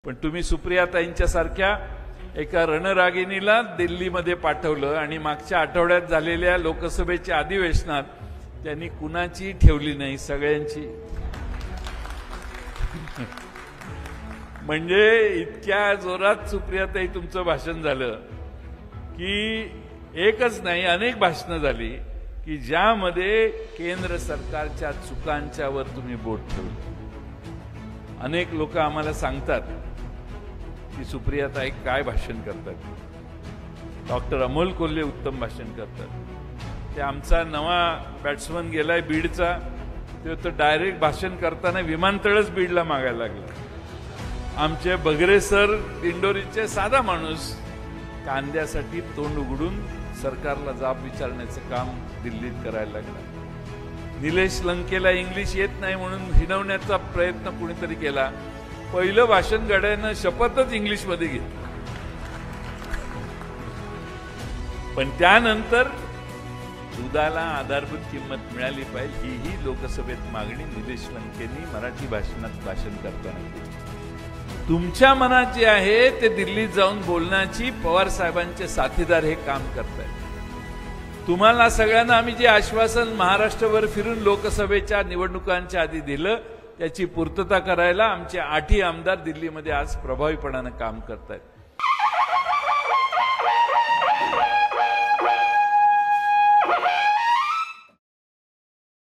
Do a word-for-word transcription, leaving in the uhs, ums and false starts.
पण तुम्ही सुप्रियाताईंच्या सारख्या एका रणरागिणीला दिल्लीमध्ये पाठवलं आणि मागच्या आठवड्यात झालेल्या लोकसभेच्या अधिवेशनात त्यांनी कुणाची ठेवली नाही, सगळ्यांची. म्हणजे इतक्या जोरात सुप्रियाताई तुमचं भाषण झालं की एकच नाही अनेक भाषणं झाली की ज्यामध्ये केंद्र सरकारच्या चुकांच्या वर तुम्ही बोट ठेवलं. अनेक लोक आम्हाला सांगतात की सुप्रियाताई काय भाषण करतात. डॉक्टर अमोल कोल्हे उत्तम भाषण करतात. ते आमचा नवा बॅट्समन गेलाय बीडचा, तो तर डायरेक्ट भाषण करताना विमानतळच बीडला मागायला लागला. आमचे बगरे सर दिंडोरीचे साधा माणूस कांद्यासाठी तोंड उघडून सरकारला जाब विचारण्याचं काम दिल्लीत करायला लागला. निलेश लंकेला इंग्लिश येत नाही म्हणून हिणवण्याचा प्रयत्न कुणीतरी केला. पहिलं भाषण गड्यानं शपथच इंग्लिश मध्ये घेतली. पण त्यानंतर दुधाला आधारभूत किंमत मिळाली पाहिजे ही लोकसभेत मागणी निलेश लंकेनी मराठी भाषणात भाषण करताना केली. तुमच्या मनात जे आहे ते दिल्लीत जाऊन बोलण्याची पवार साहेबांचे साथीदार हे काम करतायत. तुम्हाला सगळ्यांना आम्ही जे आश्वासन महाराष्ट्रभर फिरून लोकसभेच्या निवडणुकांच्या आधी दिलं त्याची पूर्तता करायला आमचे आठही आमदार दिल्लीमध्ये आज प्रभावीपणानं काम करतायत.